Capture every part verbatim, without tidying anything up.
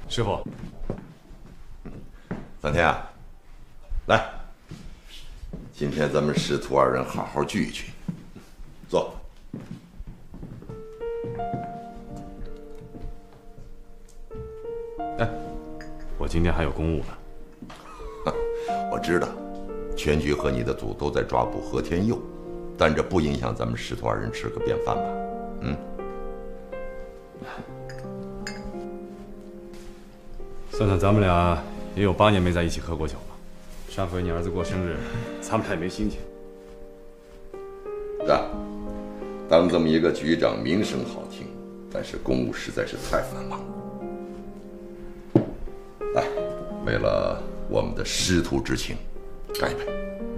师傅， 三天啊，来，今天咱们师徒二人好好聚一聚，坐。 哎，我今天还有公务呢。 我知道，全局和你的组都在抓捕和天佑，但这不影响咱们师徒二人吃个便饭吧？嗯。 算算咱们俩也有八年没在一起喝过酒了。上回你儿子过生日，咱们俩也没心情。 是啊，当这么一个局长，名声好听，但是公务实在是太繁忙了。来，为了我们的师徒之情，干一杯！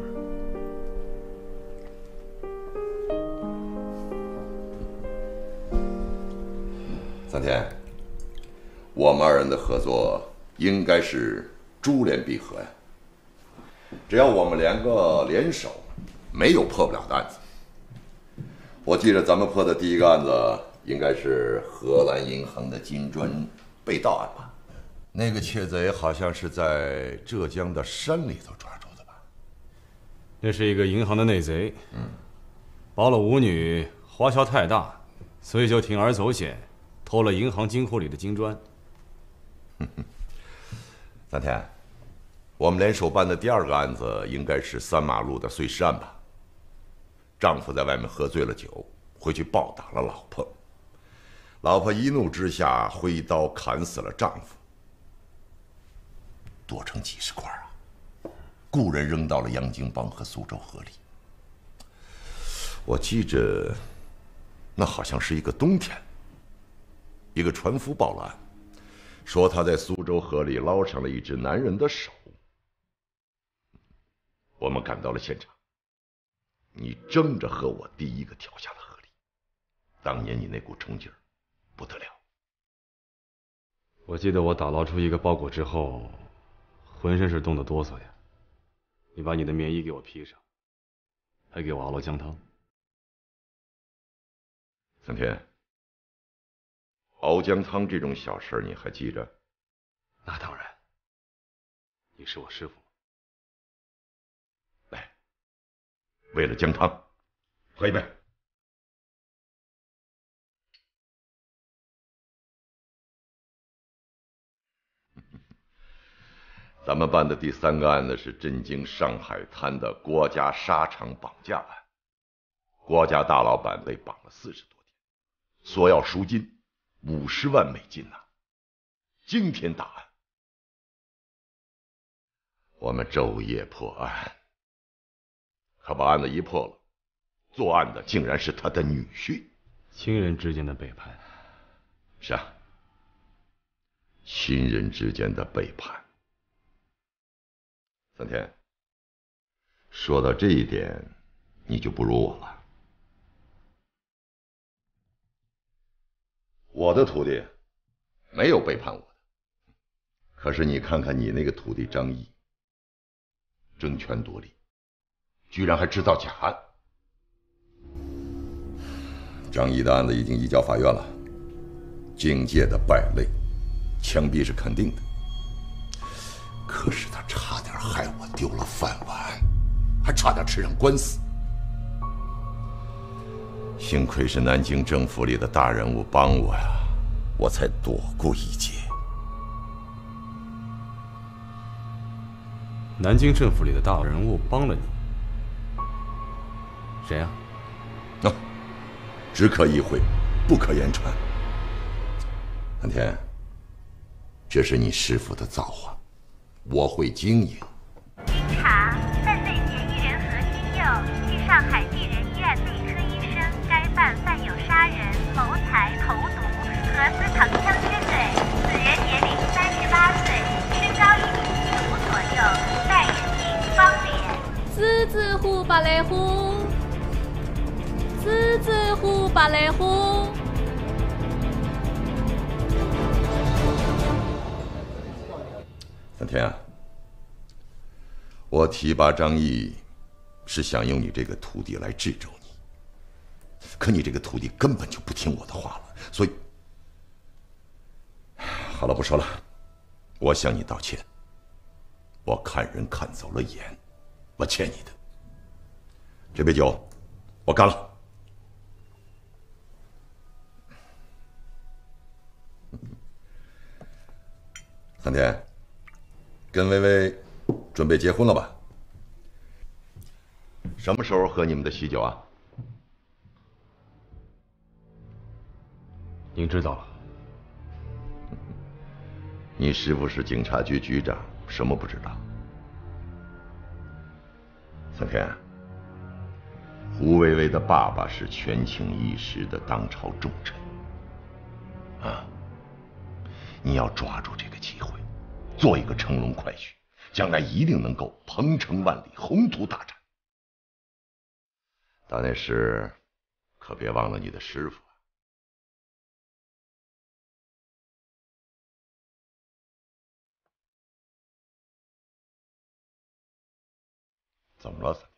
三天，我们二人的合作应该是珠联璧合呀。只要我们两个联手，没有破不了的案子。我记得咱们破的第一个案子，应该是荷兰银行的金砖被盗案吧？那个窃贼好像是在浙江的山里头抓住的吧？ 那是一个银行的内贼，嗯，包了舞女，花销太大，所以就铤而走险，偷了银行金库里的金砖。 三天，我们联手办的第二个案子应该是三马路的碎尸案吧？丈夫在外面喝醉了酒，回去暴打了老婆，老婆一怒之下挥刀砍死了丈夫，剁成几十块啊！雇人扔到了洋泾浜和苏州河里。我记着，那好像是一个冬天，一个船夫报了案，说他在苏州河里捞上了一只男人的手。我们赶到了现场，你争着和我第一个跳下了河里。当年你那股冲劲儿，不得了。 我记得我打捞出一个包裹之后，浑身是冻得哆嗦呀。你把你的棉衣给我披上，还给我熬了姜汤。 三天，熬姜汤这种小事你还记着？ 那当然，你是我师傅。 来，为了姜汤，喝一杯。咱们办的第三个案子是震惊上海滩的郭家沙场绑架案。郭家大老板被绑了四十多天，索要赎金五十万美金呐、啊！惊天大案，我们昼夜破案，可把案子一破了，作案的竟然是他的女婿。 亲人之间的背叛。 是啊，亲人之间的背叛。三天，说到这一点，你就不如我了。我的徒弟没有背叛我的，可是你看看你那个徒弟张毅，争权夺利，居然还制造假案。张毅的案子已经移交法院了，警界的败类，枪毙是肯定的。可是他差点害我丢了饭碗，还差点吃上官司。幸亏是南京政府里的大人物帮我呀，我才躲过一劫。 南京政府里的大人物帮了你？谁啊？ 啊，只可意会，不可言传。南天，这是你师傅的造化。我会经营。 经查，犯罪嫌疑人何金佑系上海济仁医院内科医生，该犯犯有杀人、谋财、投毒和私藏枪支罪。此人年龄三十八岁，身高一米七五左右，戴眼镜，方脸。 狮子虎芭蕾虎，狮子虎芭蕾虎。 三天啊，我提拔张毅是想用你这个徒弟来制肘你，可你这个徒弟根本就不听我的话了，所以好了，不说了， 我向你道歉。我看人看走了眼，我欠你的。这杯酒，我干了。三天，跟薇薇准备结婚了吧？什么时候喝你们的喜酒啊？ 您知道了。 你师傅是警察局局长，什么不知道？三天，胡薇薇的爸爸是权倾一时的当朝重臣，啊，你要抓住这个机会，做一个乘龙快婿，将来一定能够鹏程万里，宏图大展。到那时，可别忘了你的师傅。怎么了，三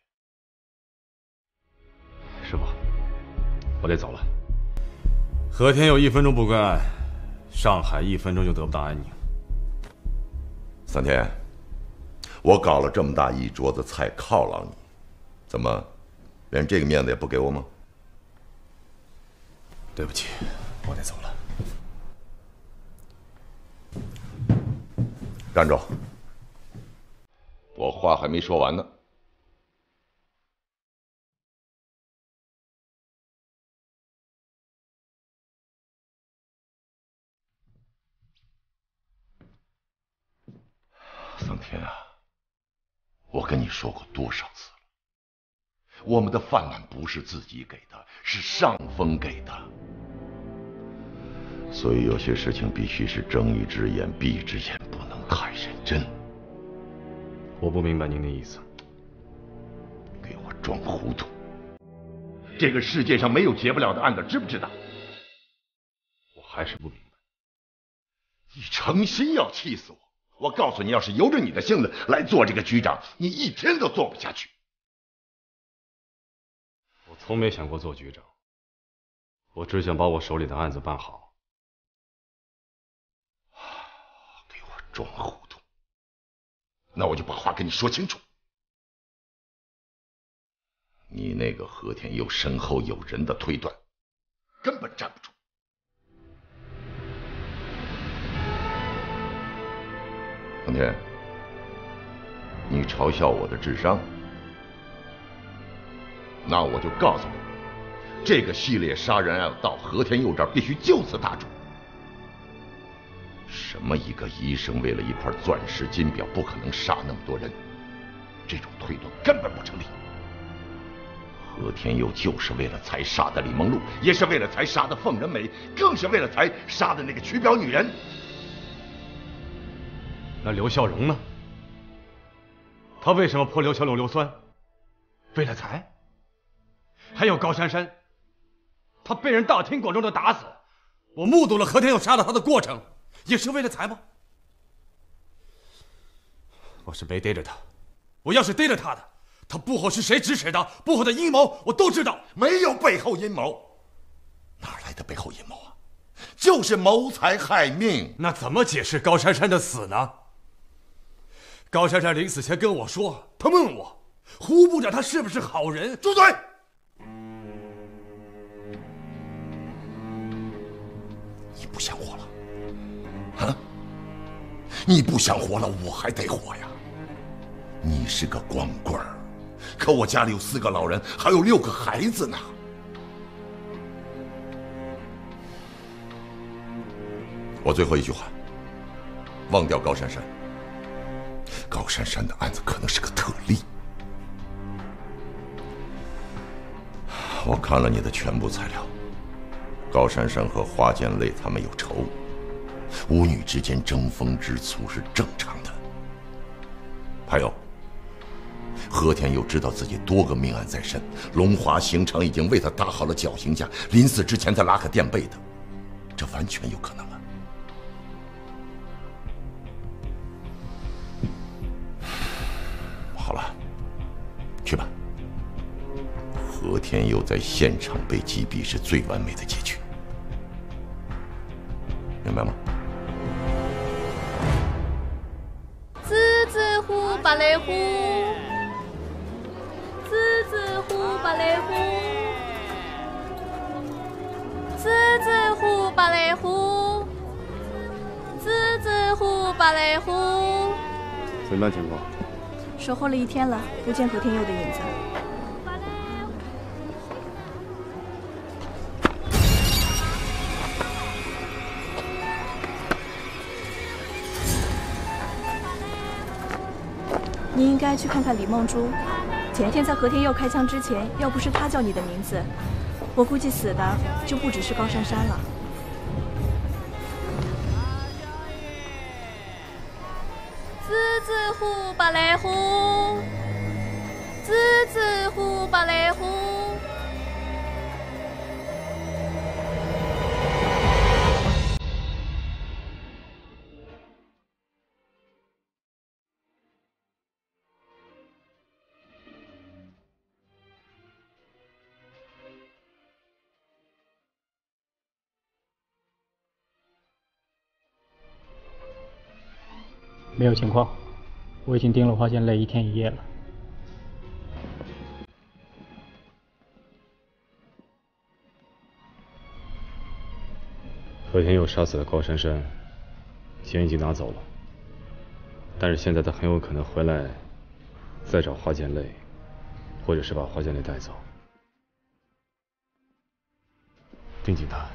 天？ 师傅，我得走了。和田有一分钟不归案，上海一分钟就得不到安宁。 三天，我搞了这么大一桌子菜犒劳你，怎么连这个面子也不给我吗？ 对不起，我得走了。 站住！我话还没说完呢。桑天啊，我跟你说过多少次了，我们的饭碗不是自己给的，是上峰给的。所以有些事情必须是睁一只眼闭一只眼，不能太认真。 我不明白您的意思。 给我装糊涂！这个世界上没有结不了的案子，知不知道？ 我还是不明白。 你诚心要气死我！我告诉你，要是由着你的性子来做这个局长，你一天都做不下去。 我从没想过做局长，我只想把我手里的案子办好。 给我装糊涂！那我就把话跟你说清楚。你那个和田佑身后有人的推断，根本站不住。苍天，你嘲笑我的智商，那我就告诉你，这个系列杀人案到和田佑这儿必须就此打住。什么一个医生为了一块钻石金表不可能杀那么多人，这种推断根本不成立。和田佑就是为了财杀的李梦露，也是为了财杀的凤仁美，更是为了财杀的那个取表女人。 那刘孝荣呢？他为什么泼刘小柳硫酸？为了财？还有高珊珊，他被人大庭广众的打死，我目睹了和田佑杀了他的过程，也是为了财吗？我是没逮着他，我要是逮着他的，他幕后是谁指使的，幕后的阴谋我都知道。 没有背后阴谋，哪来的背后阴谋啊？就是谋财害命。 那怎么解释高珊珊的死呢？高珊珊临死前跟我说，他问我胡部长他是不是好人。 住嘴！你不想活了啊？你不想活了，我还得活呀。你是个光棍儿，可我家里有四个老人，还有六个孩子呢。我最后一句话，忘掉高珊珊。高珊珊的案子可能是个特例。我看了你的全部材料，高珊珊和花建类他们有仇，母女之间争风吃醋是正常的。还有，和田佑知道自己多个命案在身，龙华刑场已经为他打好了绞刑架，临死之前再拉个垫背的，这完全有可能啊。好了，去吧。和田佑在现场被击毙是最完美的结局，明白吗？ 呼芭蕾呼，滋滋呼芭蕾呼，滋滋呼芭蕾呼，滋滋呼芭蕾呼。 怎么样情况？ 守候了一天了，不见何天佑的影子。你应该去看看李梦珠。前天在何天佑开枪之前，要不是他叫你的名字，我估计死的就不只是高珊珊了。 滋滋呼芭蕾呼，滋滋呼芭蕾呼。 没有情况，我已经盯了花间泪一天一夜了。 何天佑杀死了高珊珊，钱已经拿走了，但是现在他很有可能回来，再找花间泪，或者是把花间泪带走。盯紧他。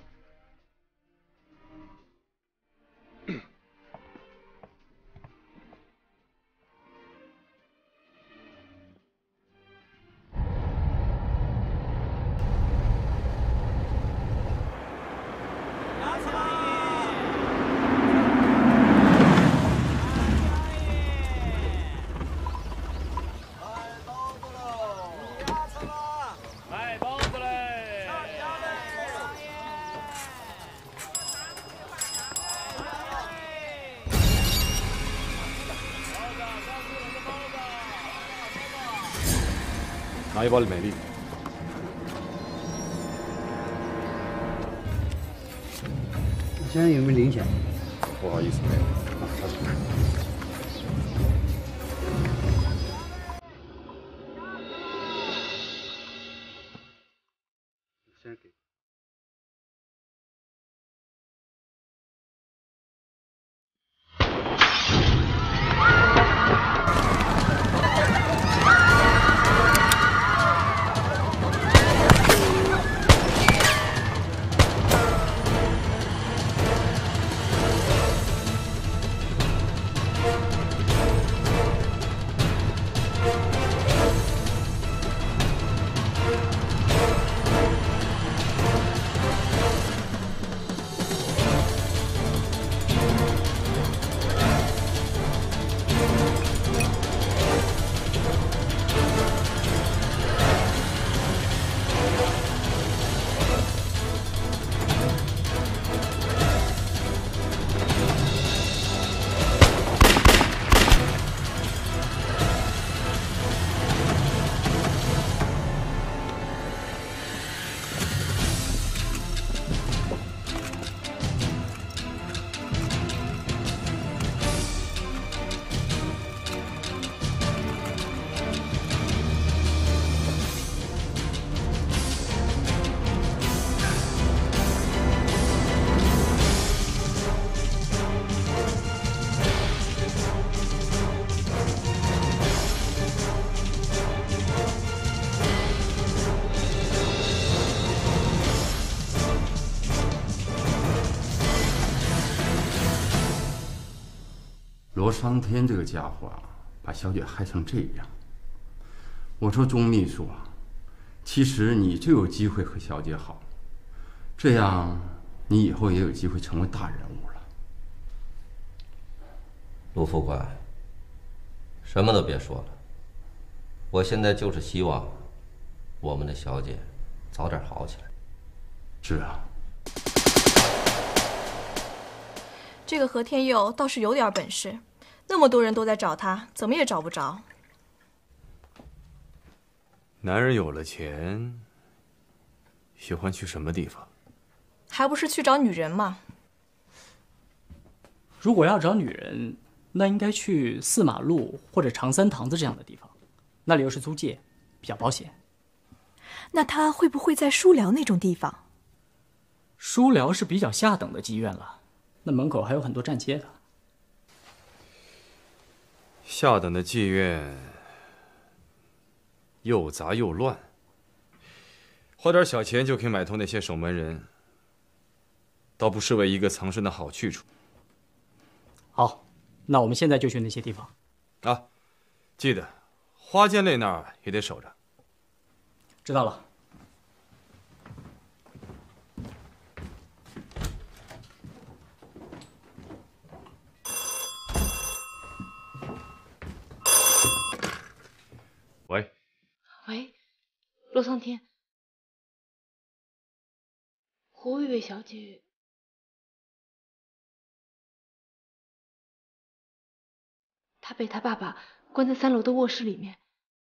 拿一包美丽。 现在有没有零钱？ 不好意思，没有。 先给。 罗商天这个家伙啊，把小姐害成这样。我说钟秘书啊，其实你就有机会和小姐好，这样你以后也有机会成为大人物了。 卢副官，什么都别说了，我现在就是希望我们的小姐早点好起来。 是啊。 这个何天佑倒是有点本事，那么多人都在找他，怎么也找不着。 男人有了钱，喜欢去什么地方？ 还不是去找女人吗？ 如果要找女人， 那应该去四马路或者长三堂子这样的地方，那里又是租界，比较保险。 那他会不会在书寮那种地方？ 书寮是比较下等的妓院了，那门口还有很多站街的。 下等的妓院又杂又乱，花点小钱就可以买通那些守门人，倒不失为一个藏身的好去处。 好，那我们现在就去那些地方。 啊，记得花间类那儿也得守着。 知道了。 喂。 喂，罗苍天，胡薇薇小姐，她被她爸爸关在三楼的卧室里面，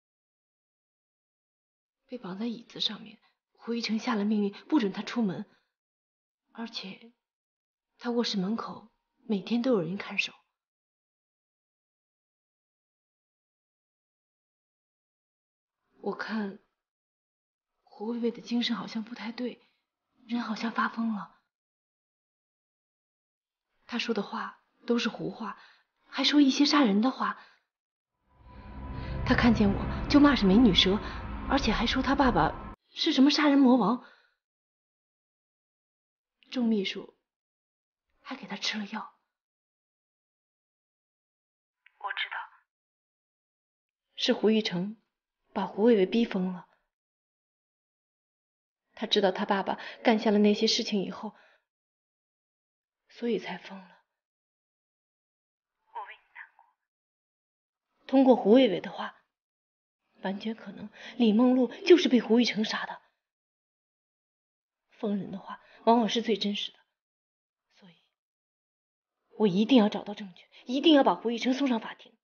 被绑在椅子上面。胡一成下了命令，不准她出门，而且在卧室门口每天都有人看守。我看胡薇薇的精神好像不太对，人好像发疯了。她说的话都是胡话，还说一些杀人的话。她看见我就骂是美女蛇，而且还说她爸爸是什么杀人魔王。仲秘书还给她吃了药。我知道，是胡一成把胡薇薇逼疯了。他知道他爸爸干下了那些事情以后，所以才疯了。我为你难过。通过胡薇薇的话，完全可能李梦露就是被胡一成杀的。疯人的话往往是最真实的，所以我一定要找到证据，一定要把胡一成送上法庭。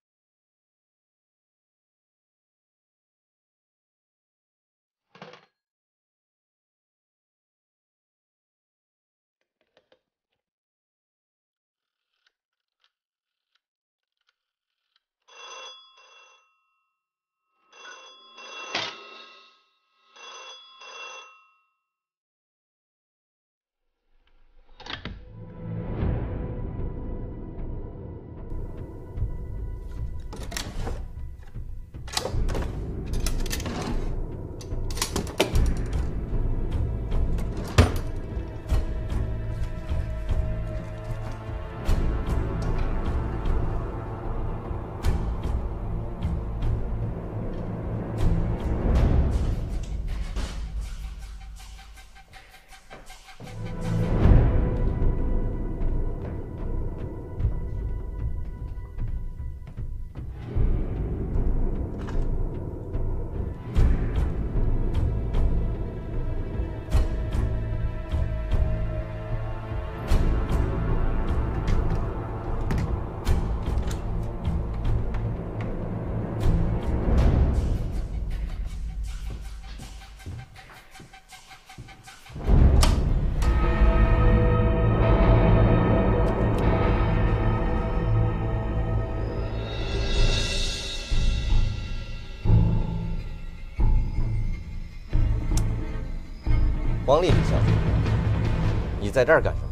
王丽丽小姐，你在这儿干什么？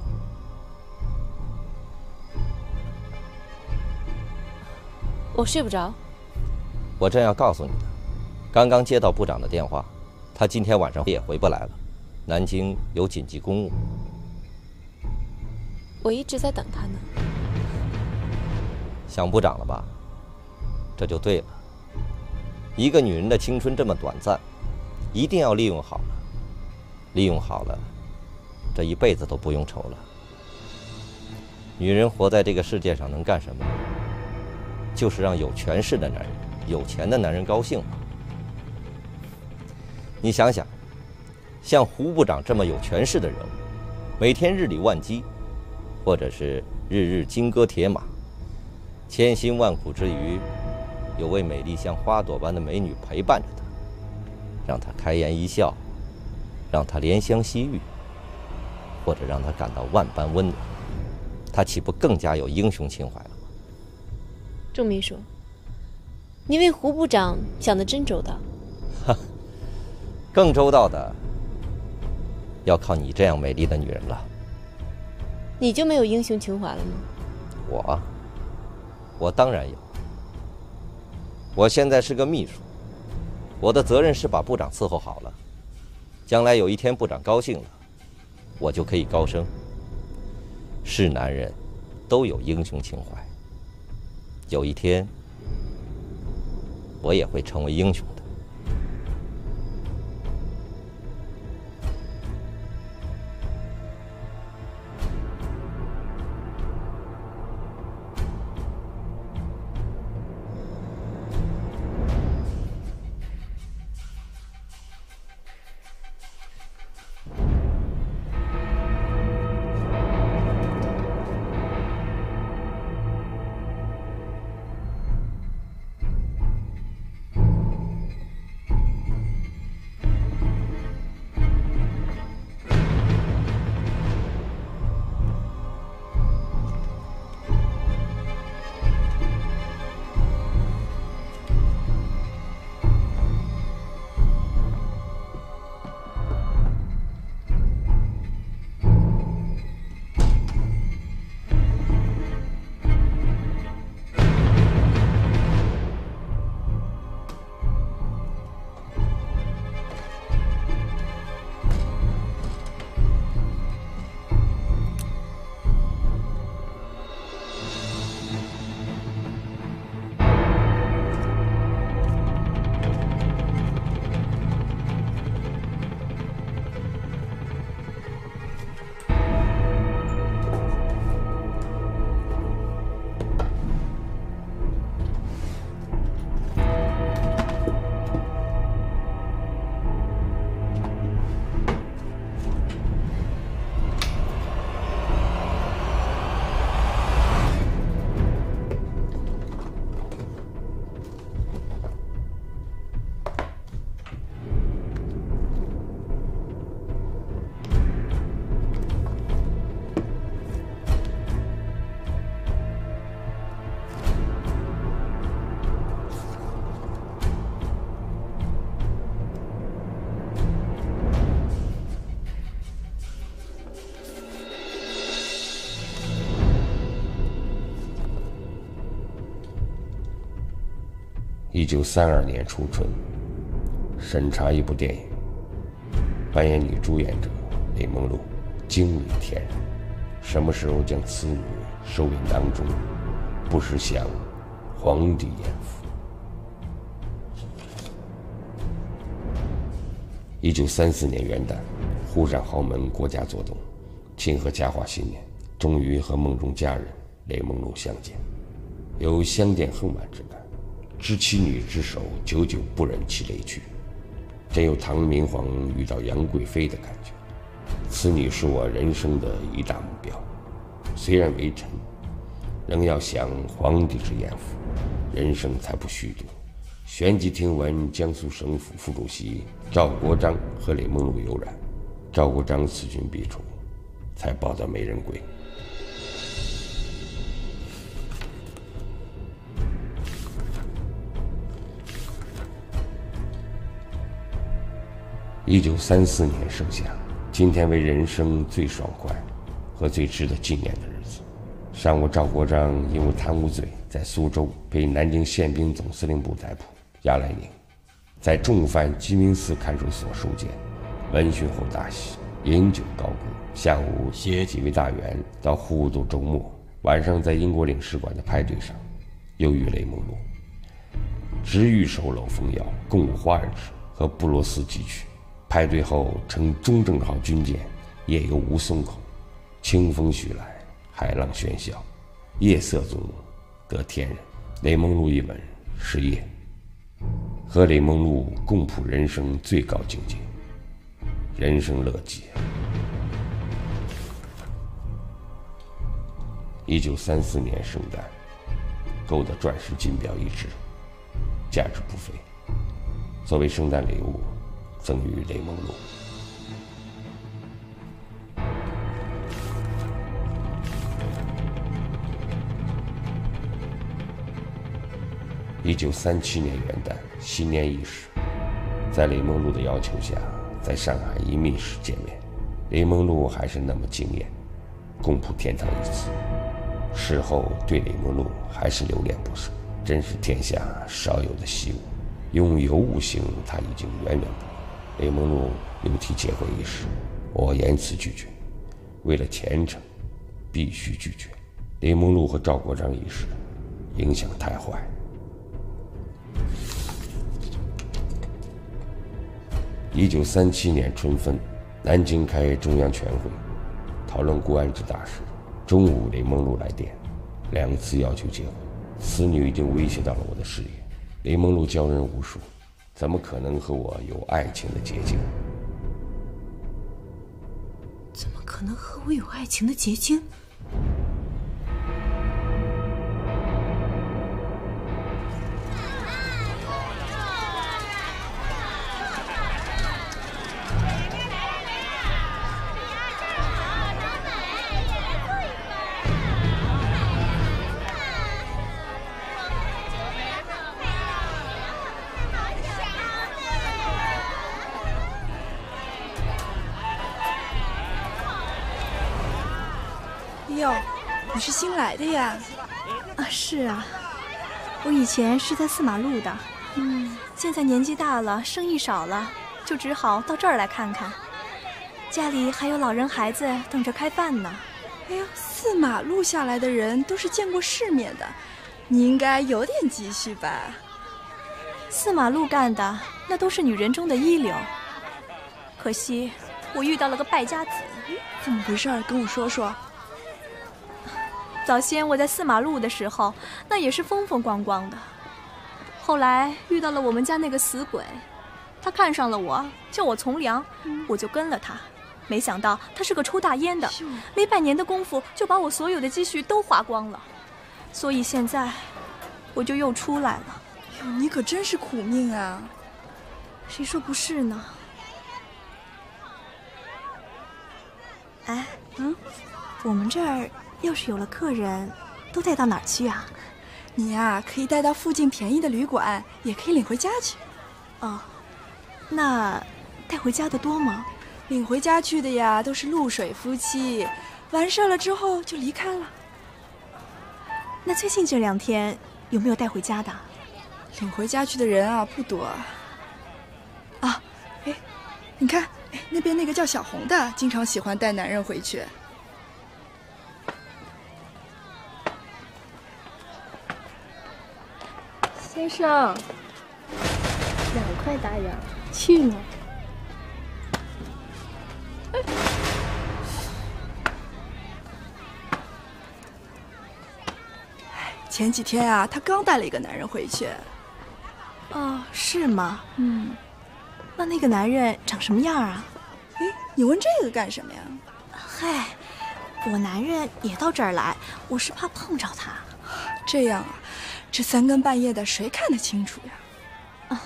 我睡不着。 我正要告诉你呢，刚刚接到部长的电话，他今天晚上也回不来了，南京有紧急公务。 我一直在等他呢。 想部长了吧？这就对了。一个女人的青春这么短暂，一定要利用好了。利用好了，这一辈子都不用愁了。女人活在这个世界上能干什么？就是让有权势的男人、有钱的男人高兴嘛。你想想，像胡部长这么有权势的人物，每天日理万机，或者是日日金戈铁马，千辛万苦之余，有位美丽像花朵般的美女陪伴着他，让他开颜一笑，让他怜香惜玉，或者让他感到万般温暖，他岂不更加有英雄情怀了吗？ 仲秘书，你为胡部长想得真周到。 哈，更周到的要靠你这样美丽的女人了。 你就没有英雄情怀了吗？ 我，我当然有。我现在是个秘书，我的责任是把部长伺候好了。将来有一天部长高兴了，我就可以高升。是男人，都有英雄情怀。有一天，我也会成为英雄的。 一九三二年初春，审查一部电影，扮演女主演者雷蒙露惊为天人。什么时候将此女收引囊中，不是向皇帝艳福？一九三四年元旦，沪上豪门国家做东，庆贺嘉华新年，终于和梦中佳人雷蒙露相见，有相见恨晚之感。知其女之手，久久不忍其泪去，真有唐明皇遇到杨贵妃的感觉。此女是我人生的一大目标，虽然为臣，仍要享皇帝之艳福，人生才不虚度。旋即听闻江苏省府副主席赵国璋和雷蒙露有染，赵国璋此君必除，才抱到美人归。一九三四年盛夏，今天为人生最爽快和最值得纪念的日子。上午，赵国璋因为贪污罪在苏州被南京宪兵总司令部逮捕，押来宁，在重犯鸡鸣寺看守所收监。闻讯后大喜，饮酒高歌。下午携几位大员到互度周末，晚上在英国领事馆的派对上，又遇雷蒙露，直欲手搂风摇，共舞华尔兹和布罗斯几曲。派对后乘中正号军舰夜游吴淞口，清风徐来，海浪喧嚣，夜色中得天人。雷蒙露一吻是夜，和雷蒙露共谱人生最高境界，人生乐极。一九三四年圣诞，购得钻石金表一只，价值不菲，作为圣诞礼物赠予雷蒙露。 一九三七年元旦新年伊始，在雷梦露的要求下，在上海一密室见面。雷梦露还是那么惊艳，共赴天堂一次。事后对雷梦露还是留恋不舍，真是天下少有的稀物。用尤物形容他已经远远不够。雷梦露又提结婚一事，我严词拒绝，为了前程，必须拒绝。雷梦露和赵国璋一事，影响太坏。一九三七年春分，南京开中央全会，讨论国安之大事。中午，雷梦露来电，两次要求结婚。此女已经威胁到了我的事业。雷梦露教人无数，怎么可能和我有爱情的结晶？ 怎么可能和我有爱情的结晶？ 哟，你是新来的呀？啊，是啊，我以前是在四马路的，嗯，现在年纪大了，生意少了，就只好到这儿来看看。家里还有老人孩子等着开饭呢。 哎呦，四马路下来的人都是见过世面的，你应该有点积蓄吧？ 四马路干的那都是女人中的一流，可惜我遇到了个败家子。 怎么回事？跟我说说。 早先我在四马路的时候，那也是风风光光的。后来遇到了我们家那个死鬼，他看上了我，叫我从良，嗯、我就跟了他。没想到他是个抽大烟的，没半年的功夫就把我所有的积蓄都花光了。所以现在我就又出来了。 哟，你可真是苦命啊！ 谁说不是呢？哎，嗯，我们这儿要是有了客人，都带到哪儿去啊？ 你呀、啊，可以带到附近便宜的旅馆，也可以领回家去。 哦，那带回家的多吗？ 领回家去的呀，都是露水夫妻，完事了之后就离开了。 那最近这两天有没有带回家的？ 领回家去的人啊不多。啊，哎，你看，哎，那边那个叫小红的，经常喜欢带男人回去。 先生，两块大洋，去吗？ 前几天啊，他刚带了一个男人回去。 哦，是吗？ 嗯， 那那个男人长什么样啊？ 哎，你问这个干什么呀？ 嗨，我男人也到这儿来，我是怕碰着他。 这样啊，这三更半夜的，谁看得清楚呀？ 啊。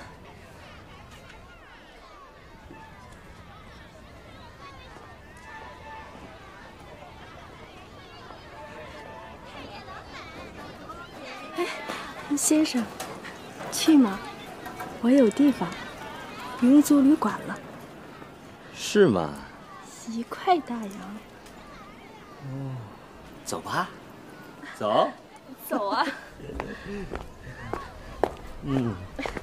哎，先生，去吗？我有地方，不用租旅馆了。 是吗？ 一块大洋。 哦，走吧，走。 走啊。 嗯。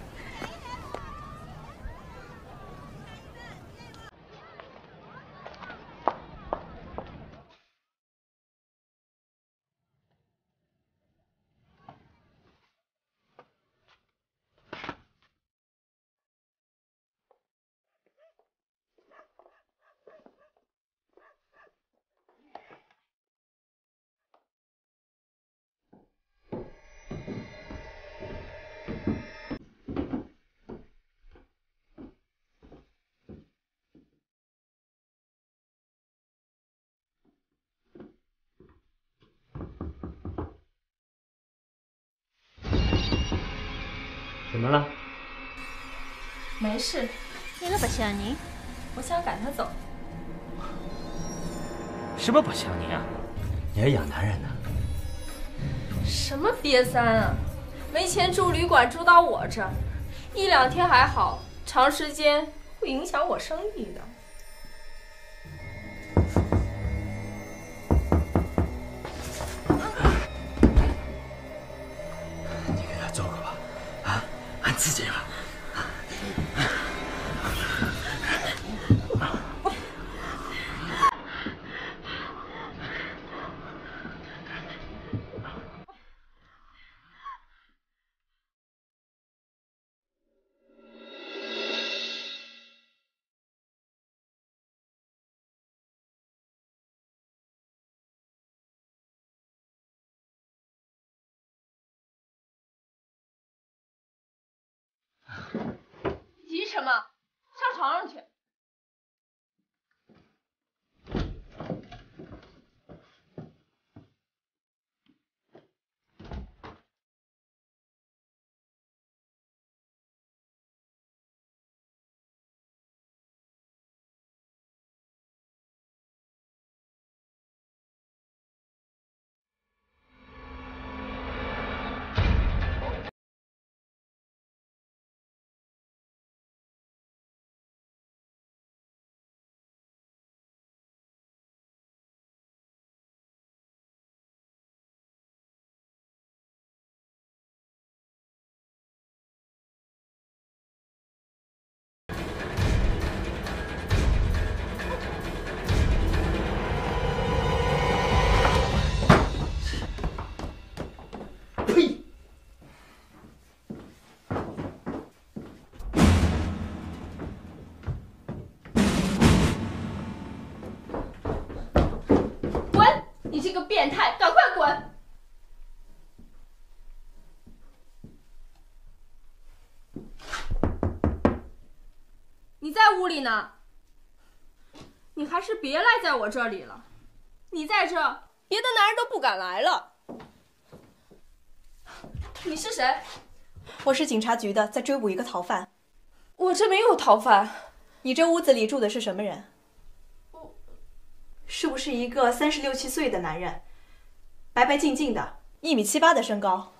怎么了？ 没事。 你那不像人， 我想赶他走。 什么不像你啊？你还养男人呢？ 什么瘪三啊！ 没钱住旅馆住到我这儿，一两天还好，长时间会影响我生意的。 你给他做个吧，啊，俺自己吧。 急什么？上床上去。你这个变态，赶快滚！你在屋里呢，你还是别赖在我这里了。你在这，别的男人都不敢来了。你是谁？ 我是警察局的，在追捕一个逃犯。 我这没有逃犯。 你这屋子里住的是什么人？是不是一个三十六七岁的男人，白白净净的，一米七八的身高？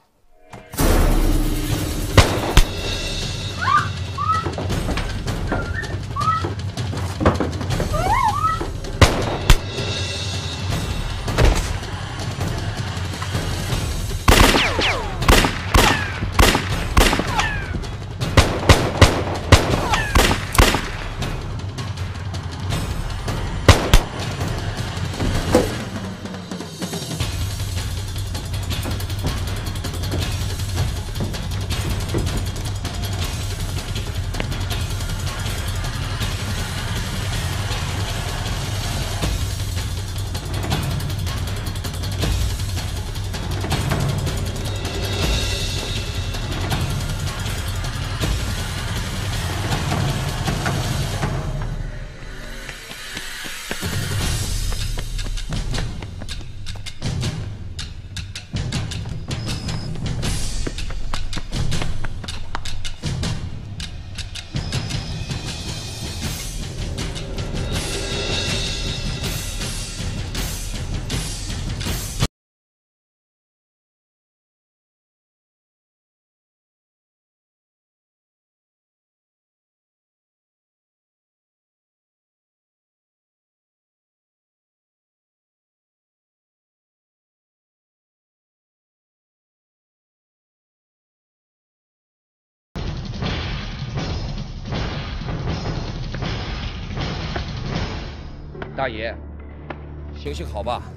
大爷，行行好吧。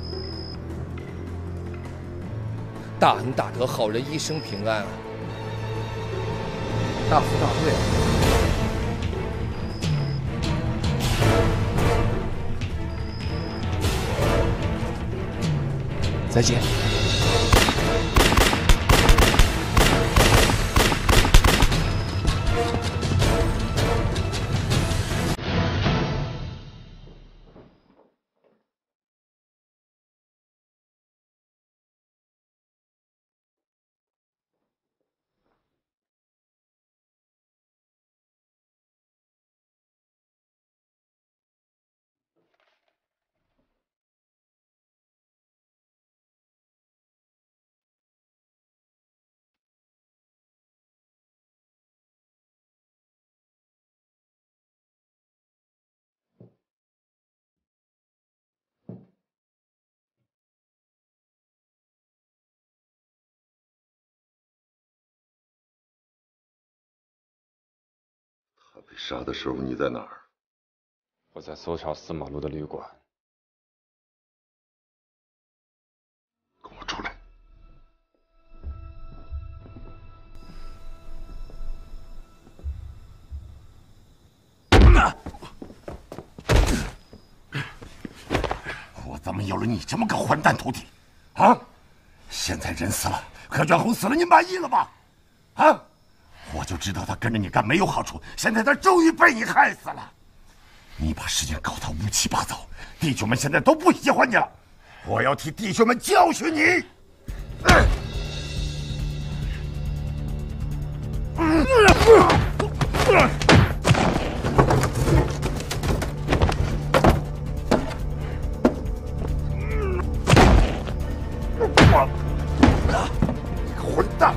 大恩大德，好人一生平安啊！ 大富大贵。 再见。 被杀的时候你在哪儿？ 我在搜查四马路的旅馆。 跟我出来！ 我怎么有了你这么个混蛋徒弟？啊！现在人死了，何卷红死了，你满意了吧？啊！我就知道他跟着你干没有好处，现在他终于被你害死了。你把事情搞得乌七八糟，弟兄们现在都不喜欢你了。我要替弟兄们教训你。嗯嗯嗯混蛋！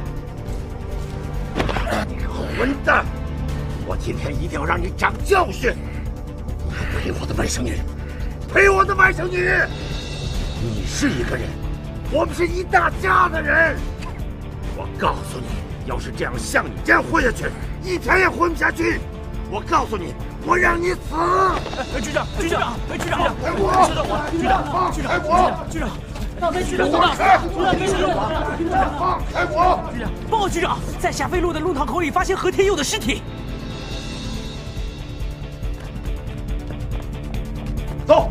你个混蛋！我今天一定要让你长教训！你还陪我的外甥女，陪我的外甥女！你是一个人，我们是一大家的人。我告诉你，要是这样像你这样混下去，一天也混不下去。我告诉你，我让你死！ 哎，局长，局长，哎，局长， 开我！ 知道我，局长，局长， 开我！ 局长。放开局长！ 放开！ 局长，没事！局长， 放开我！ 局长，报告局长，在霞飞路的弄堂口里发现何天佑的尸体。 走。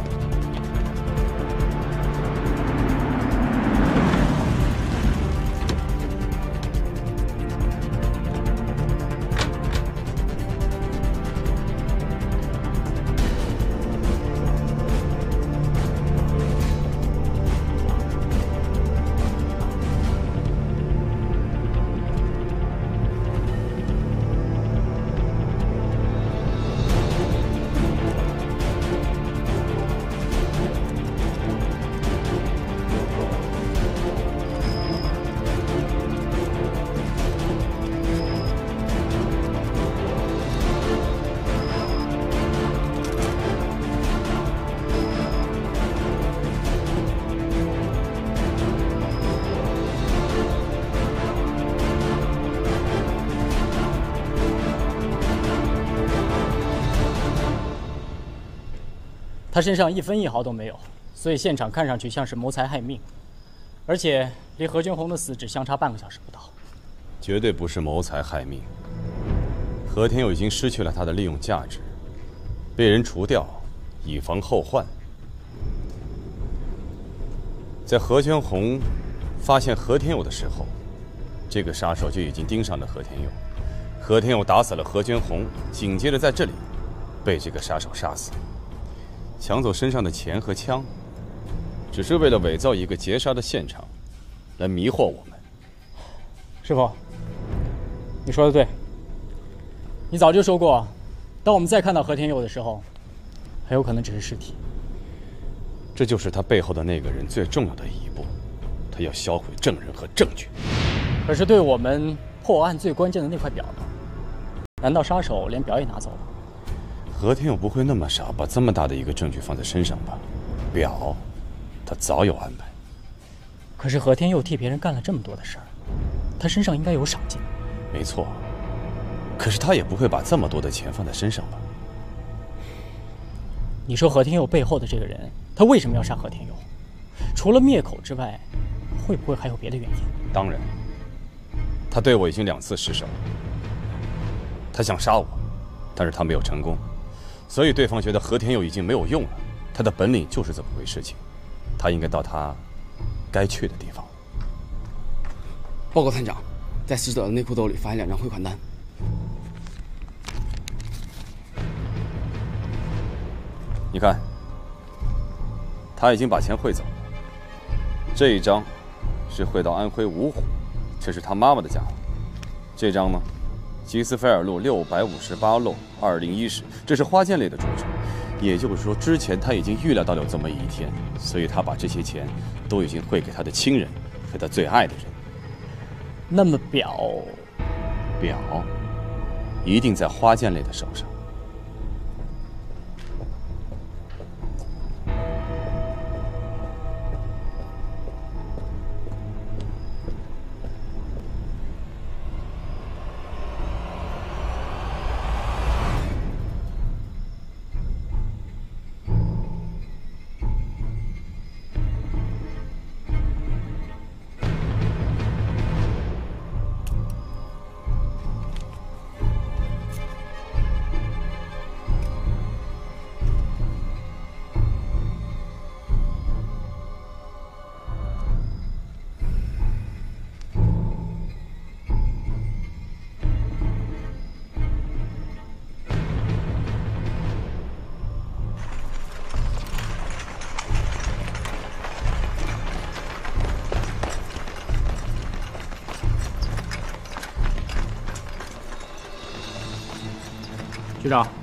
他身上一分一毫都没有，所以现场看上去像是谋财害命，而且离何军红的死只相差半个小时不到。 绝对不是谋财害命。何天佑已经失去了他的利用价值，被人除掉，以防后患。在何全红发现何天佑的时候，这个杀手就已经盯上了何天佑。何天佑打死了何全红，紧接着在这里被这个杀手杀死。抢走身上的钱和枪，只是为了伪造一个劫杀的现场，来迷惑我们。 师傅，你说的对。你早就说过，当我们再看到何天佑的时候，很有可能只是尸体。 这就是他背后的那个人最重要的一步，他要销毁证人和证据。 可是对我们破案最关键的那块表呢？难道杀手连表也拿走了？ 何天佑不会那么傻，把这么大的一个证据放在身上吧？表，他早有安排。 可是何天佑替别人干了这么多的事儿，他身上应该有赏金。 没错，可是他也不会把这么多的钱放在身上吧？ 你说何天佑背后的这个人，他为什么要杀何天佑？除了灭口之外，会不会还有别的原因？ 当然，他对我已经两次失手，他想杀我，但是他没有成功。所以对方觉得何天佑已经没有用了，他的本领就是这么回事情，他应该到他该去的地方。 报告探长，在死者的内裤兜里发现两张汇款单。 你看，他已经把钱汇走了。这一张是汇到安徽芜湖，这是他妈妈的家。这张呢？吉斯菲尔路六百五十八弄二零一室，这是花间类的住处。也就是说，之前他已经预料到了这么一天，所以他把这些钱都已经汇给他的亲人和他最爱的人。 那么表， 表一定在花间类的手上。 局长。